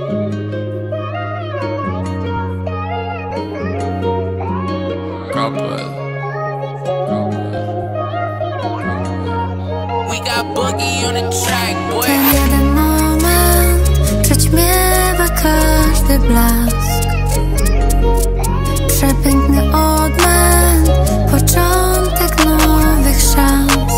Ten jeden moment przećmiewa każdy blask. Przepiękny odmęt, początek nowych szans.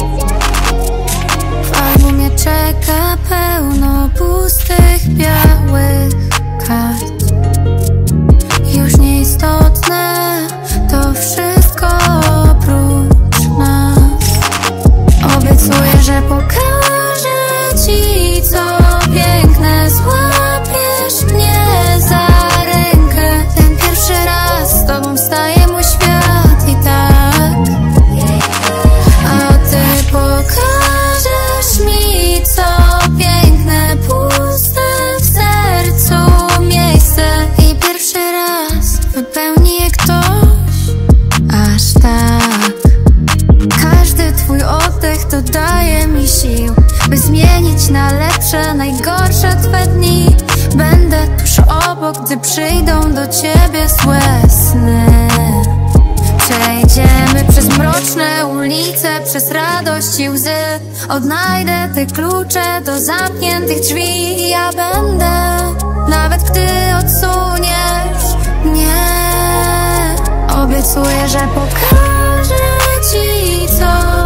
W albumie czeka pełno pustych, białych kart. Już nieistotne to wszystko oprócz nas. Obiecuję, że pokażę ci, co piękne. Złapiesz mnie za rękę. Ten pierwszy raz z tobą staje mój świat i tak. A ty pokażesz mi, co piękne. Puste w sercu miejsce i pierwszy raz wypełni je ktoś aż tak. Każdy twój oddech dodaje mi sił, by zmienić na lepsze najgorsze twe dni. Będę tuż obok, gdy przyjdą do ciebie złe sny. Przejdziemy przez mroczne ulice, przez radość i łzy. Odnajdę te klucze do zamkniętych drzwi. Ja będę, nawet gdy odsuniesz mnie. Obiecuję, że pokażę ci, co